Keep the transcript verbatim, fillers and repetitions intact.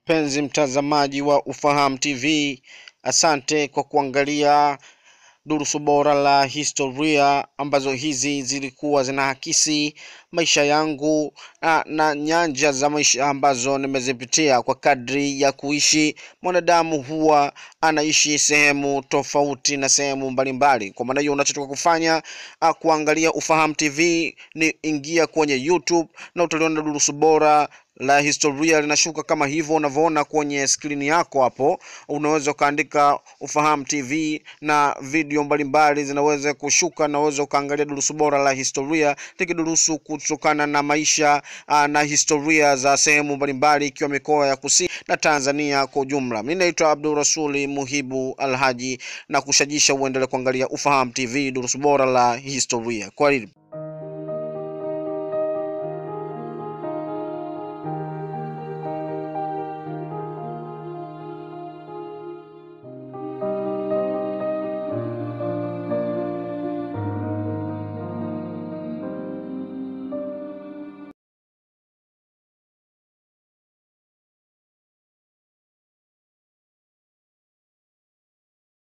Penzi mtazamaji wa Ufahamu T V, asante kwa kuangalia durusu bora la historia ambazo hizi zilikuwa zinahakisi maisha yangu na, na nyanja za maisha ambazo nimezipitia. Kwa kadri ya kuishi, mwanadamu huwa anaishi sehemu tofauti na sehemu mbalimbali. Kwa maana hiyo unachotoka kufanya kuangalia Ufahamu T V ni ingia kwenye YouTube na utaliona durusu bora la historia linashuka kama hivyo unavyoona kwenye screen yako hapo. Unaweza kaandika Ufahamu T V na video mbalimbali zinaweza kushuka, na unaweza kaangalia durusu bora la historia likidurusu kutokana na maisha na historia za sehemu mbalimbali ikiwa mikoa ya Kusini na Tanzania kwa ujumla. Mimi naitwa Abdul Rasuli Muhibu Alhaji na kushajisha uendelee kuangalia Ufahamu T V durusu bora la historia. Kwa hili